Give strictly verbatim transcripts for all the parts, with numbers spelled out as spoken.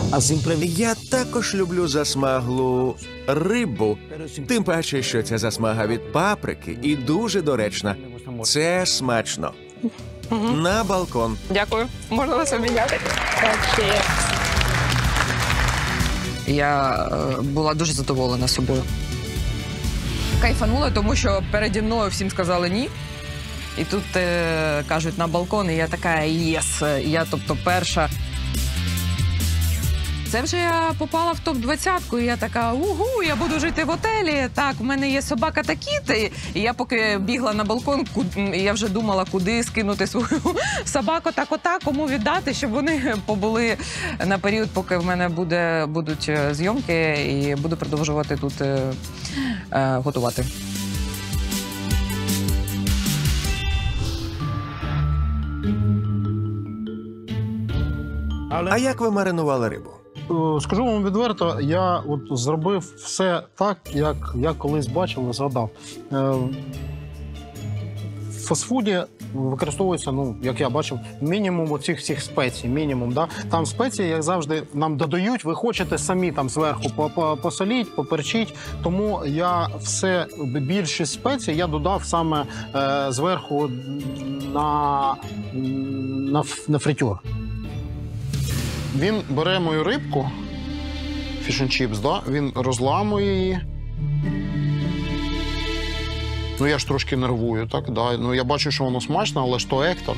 Я також люблю засмаглу рибу, тим паче, що ця засмага від паприки і дуже доречна. Це смачно. Угу. На балкон. Дякую. Можна вас обійняти? Я е, була дуже задоволена собою. Кайфанула, тому що переді мною всім сказали ні. І тут е, кажуть на балкон, і я така єс, я тобто перша. Це вже я попала в топ двадцятку, і я така, угу, я буду жити в готелі, так, в мене є собака та кіт. І я поки бігла на балкон, я вже думала, куди скинути свою собаку та кота, кому віддати, щоб вони побули на період, поки в мене буде, будуть зйомки, і буду продовжувати тут е, е, готувати. А як ви маринували рибу? Скажу вам відверто, я от зробив все так, як я колись бачив і згадав. В фастфуді використовується, ну, як я бачив, мінімум оцих всіх спецій, мінімум, да? Там спеції, як завжди, нам додають, ви хочете самі там зверху посоліть, поперчіть, тому я все, більшість спецій я додав саме е, зверху на, на, на фритюр. Він бере мою рибку, fish and chips, да? Він розламує її. Ну, я ж трошки нервую, так? Да. Ну, я бачу, що воно смачно, але ж то Ектор.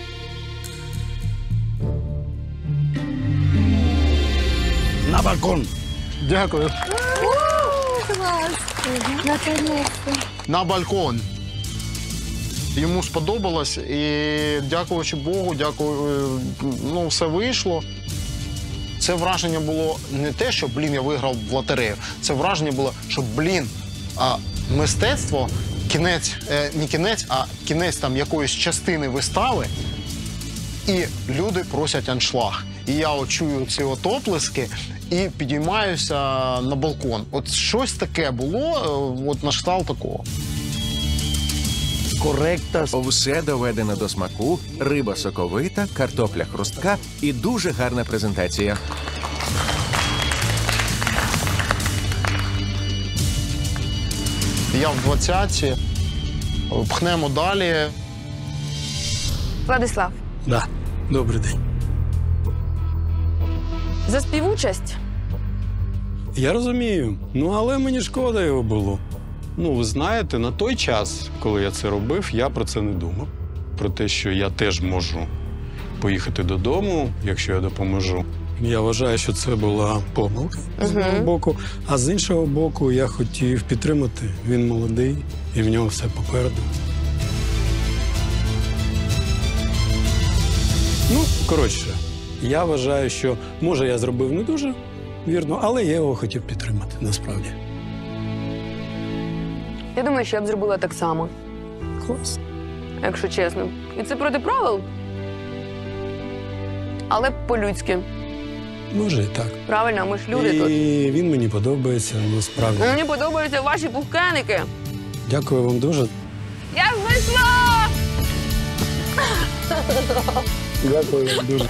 На балкон! Дякую. На балкон. Йому сподобалось, і дякуючи Богу, дякую, ну, все вийшло. Це враження було не те, що, блін, я виграв в лотерею. Це враження було, що, блін, а мистецтво, кінець, е, не кінець, а кінець там якоїсь частини вистави, і люди просять аншлаг. І я от чую ці от оплески і підіймаюся на балкон. От щось таке було, от на кшталт такого. Коректно. Все доведено до смаку, риба соковита, картопля хрустка і дуже гарна презентація. Я в двадцятці, пхнемо далі. Владислав. Да, добрий день. За співучасть? Я розумію, ну але мені шкода його було. Ну, ви знаєте, на той час, коли я це робив, я про це не думав. Про те, що я теж можу поїхати додому, якщо я допоможу. Я вважаю, що це була помилка з одного боку, а з іншого боку я хотів підтримати. Він молодий і в нього все попереду. Ну, коротше, я вважаю, що, може, я зробив не дуже вірно, але я його хотів підтримати, насправді. Я думаю, що я б зробила так само. Клас. Якщо чесно. І це проти правил. Але по-людськи. Може і так. Правильно, ми ж люди і тут. І він мені подобається, насправді. Мені подобаються ваші пухкеники. Дякую вам дуже. Я знайшла! Дякую вам дуже.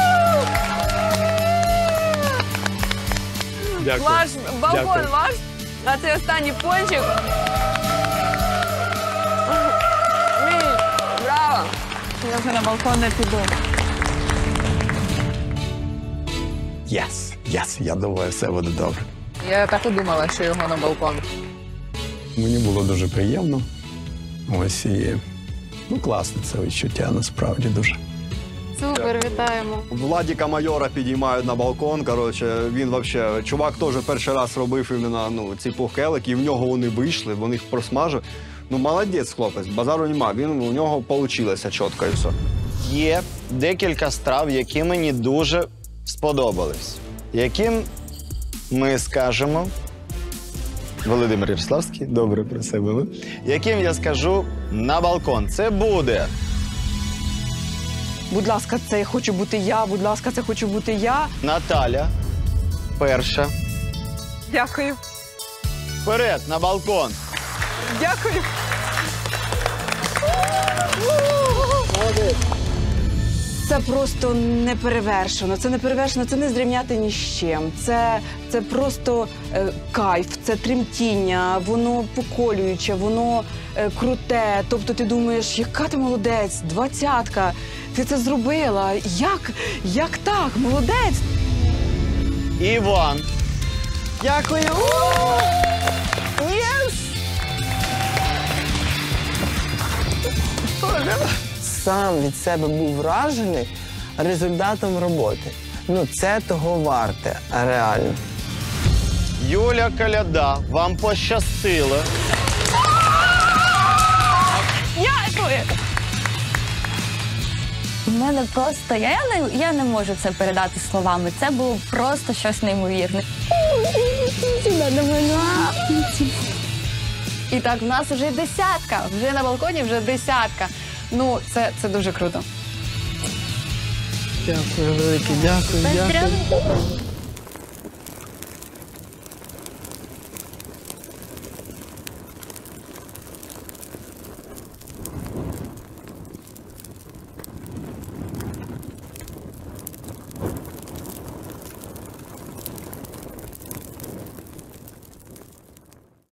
Дякую. Ваш балкон, Дякую. ваш, а це останній пончик. Мій, браво! Я вже на балкон не піду. Єс, єс, я думаю, все буде добре. Я так і думала, що його на балкон. Мені було дуже приємно. Ось і, ну, класне це відчуття, насправді, дуже. Супер, вітаємо. Владіка Майора підіймають на балкон, коротше, він вообще, чувак теж перший раз робив іменно, ну, ці пухкелики, і в нього вони вийшли, він їх просмажив. Ну, молодець, хлопець, базару нема, він, у нього вийшло чітко і все. Є декілька страв, які мені дуже сподобались, яким ми скажемо, Володимир Ярославський, добре про себе, ви? Яким я скажу на балкон. Це буде. Будь ласка, це хочу бути я, будь ласка, це хочу бути я. Наталя, перша. Дякую. Вперед, на балкон. Дякую. це просто неперевершено. Це неперевершено, це не зрівняти ні з чим. Це, це просто е, кайф, це тремтіння, воно поколююче, воно е, круте. Тобто ти думаєш, яка ти молодець, двадцятка, ти це зробила. Як? Як так? Молодець. Іван. Дякую. Єс! Сам від себе був вражений результатом роботи. Ну, це того варте, реально. Юля Коляда, вам пощастило. Дякую! У мене просто, я не, я не можу це передати словами. Це було просто щось неймовірне. І так, в нас вже десятка, вже на балконі вже десятка. Ну, це, це дуже круто. Дякую, велике, дякую, дякую.